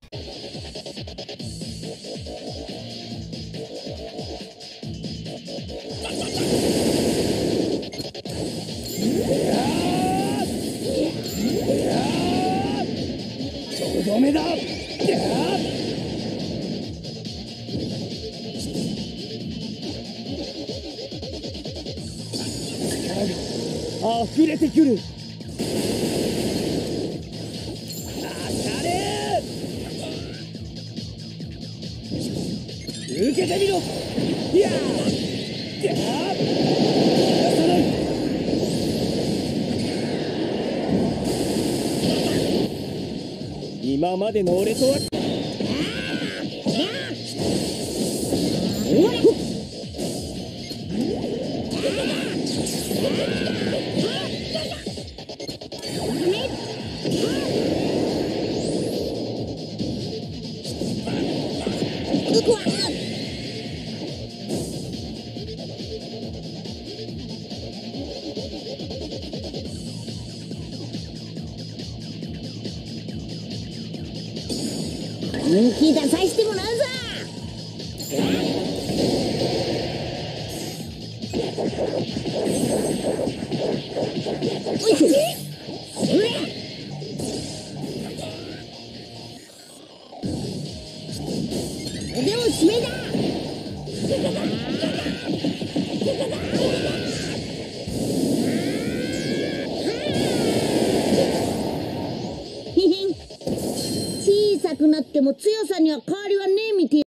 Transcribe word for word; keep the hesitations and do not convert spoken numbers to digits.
とどめだ。溢れてくる。当たれ。受けてみろ。いやーいやー今までの俺とは本気出させてもらうぞ。おいしょ。それ。腕を締めだ。へへん。小さくなっても強さには変わりはねえみてえ。